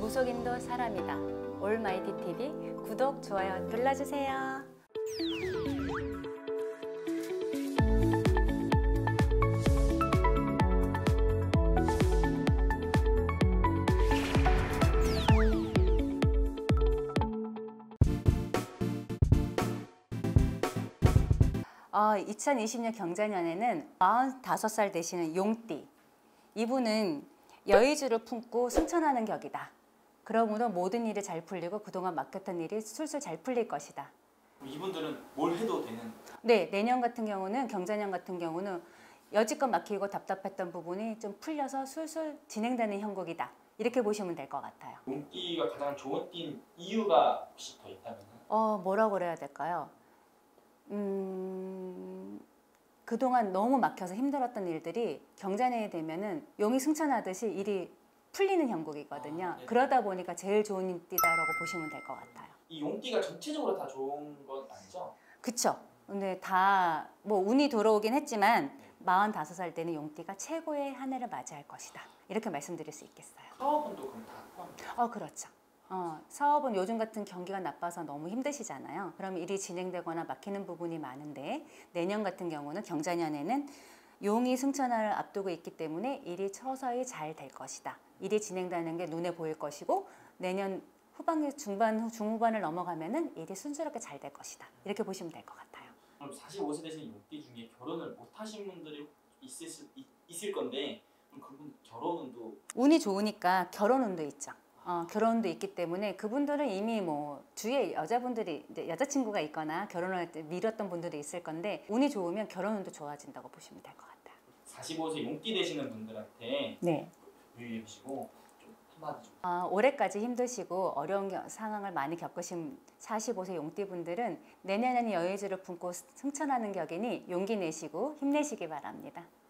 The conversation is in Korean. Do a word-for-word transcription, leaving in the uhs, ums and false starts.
무속인도 사람이다. 올마이티 티비 구독, 좋아요 눌러주세요. 어, 이천이십 년 경자년에는 마흔다섯 살 되시는 용띠, 이분은 여의주를 품고 승천하는 격이다. 그러므로 모든 일이 잘 풀리고 그동안 막혔던 일이 술술 잘 풀릴 것이다. 이분들은 뭘 해도 되는? 네, 내년 같은 경우는, 경자년 같은 경우는 여지껏 막히고 답답했던 부분이 좀 풀려서 술술 진행되는 형국이다. 이렇게 보시면 될 것 같아요. 용띠가 가장 좋은 띠인 이유가 혹시 더 있다면? 어, 뭐라고 그래야 될까요? 음... 그동안 너무 막혀서 힘들었던 일들이 경자년이 되면은 용이 승천하듯이 일이 풀리는 형국이거든요. 아, 네. 그러다 보니까 제일 좋은 띠다라고 보시면 될 것 같아요. 이 용띠가 전체적으로 다 좋은 건 아니죠? 그쵸. 근데 다 뭐 운이 들어오긴 했지만 마흔다섯 살 때는 용띠가 최고의 한 해를 맞이할 것이다. 이렇게 말씀드릴 수 있겠어요. 사업운도 그럼 다 포함돼요? 어, 그렇죠. 어, 사업은 요즘 같은 경기가 나빠서 너무 힘드시잖아요. 그럼 일이 진행되거나 막히는 부분이 많은데, 내년 같은 경우는 경자년에는 용이 승천을 앞두고 있기 때문에 일이 서서히 잘 될 것이다. 일이 진행되는 게 눈에 보일 것이고, 내년 후반, 중반, 중후반을 넘어가면은 일이 순조롭게 잘 될 것이다. 이렇게 보시면 될 것 같아요. 그럼 사십오 세 되신 용띠 중에 결혼을 못 하신 분들이 있을, 수, 있, 있을 건데, 그럼 그분 결혼운도? 운이 좋으니까 결혼운도 있죠. 어, 결혼도 있기 때문에 그분들은 이미 뭐 주위에 여자분들이, 이제 여자친구가 있거나 결혼할 때 미뤘던 분들이 있을 건데, 운이 좋으면 결혼운도 좋아진다고 보시면 될 것 같아요. 사십오 세 용띠 되시는 분들한테 네. 유의해 주시고 좀 한마디 좀. 어, 올해까지 힘드시고 어려운 겨, 상황을 많이 겪으신 사십오 세 용띠 분들은 내년에는 여의주를 품고 승천하는 격이니 용기 내시고 힘내시기 바랍니다.